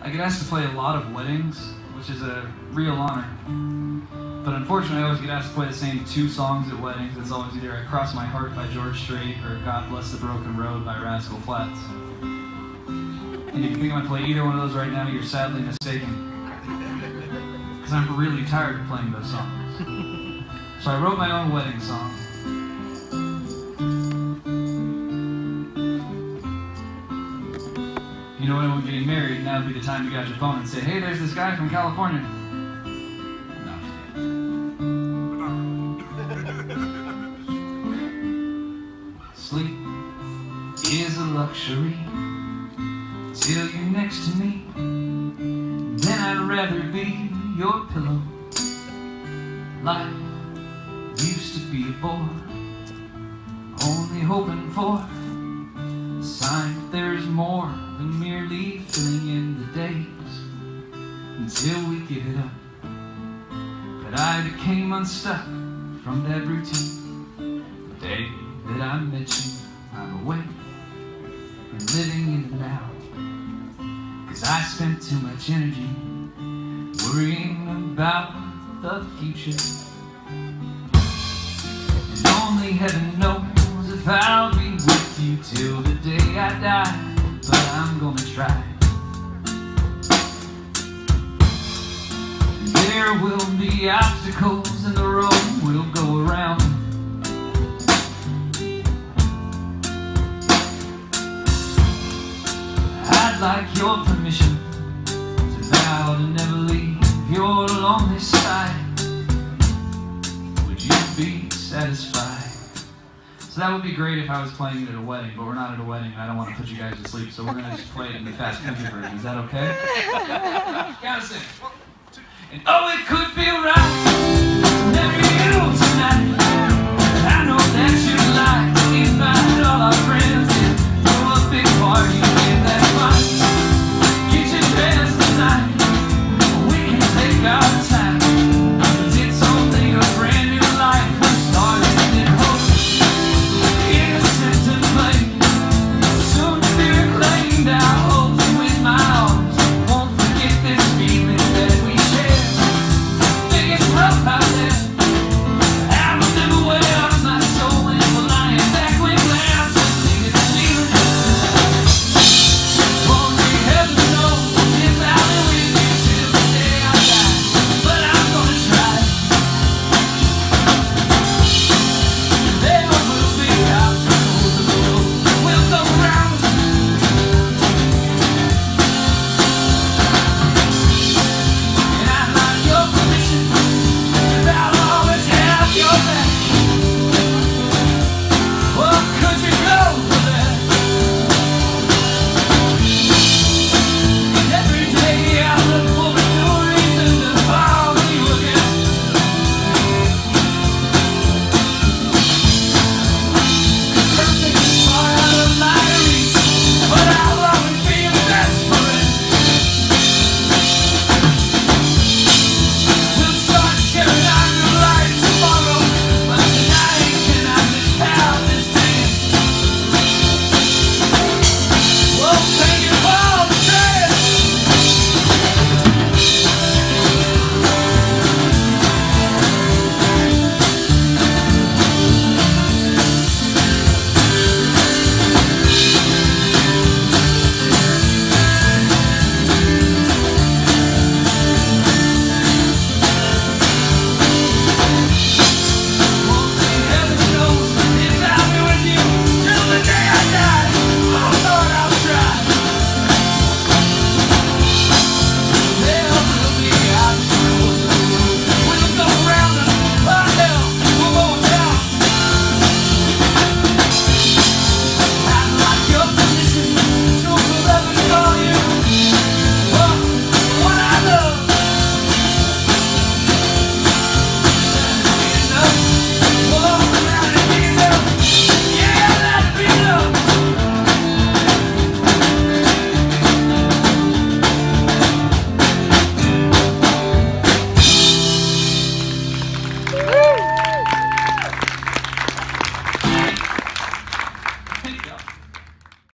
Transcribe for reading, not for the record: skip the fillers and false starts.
I get asked to play a lot of weddings, which is a real honor. But unfortunately, I always get asked to play the same 2 songs at weddings. It's always either I Cross My Heart by George Strait or God Bless the Broken Road by Rascal Flatts. And if you think I'm going to play either one of those right now, you're sadly mistaken. Because I'm really tired of playing those songs. So I wrote my own wedding song. You know, when we're getting married, now would be the time to get out your phone and say, hey, there's this guy from California. No. Sleep is a luxury till you're next to me. Then I'd rather be your pillow. Life used to be a bore, only hoping for a sign that there's more than merely filling in the days until we give it up. But I became unstuck from that routine the day that I met you. I'm away and living in the now, 'cause I spent too much energy worrying about the future. And only heaven knows if I'll be with you till the day I die. But I'm gonna try. There will be obstacles in the road we'll go around. I'd like your permission to vow to never leave your lonely side. Would you be satisfied? So that would be great if I was playing it at a wedding, but we're not at a wedding and I don't want to put you guys to sleep, so we're going to just play it in the fast country version. Is that okay? Gotta sing. 1, 2. And oh, it could feel right to marry you tonight.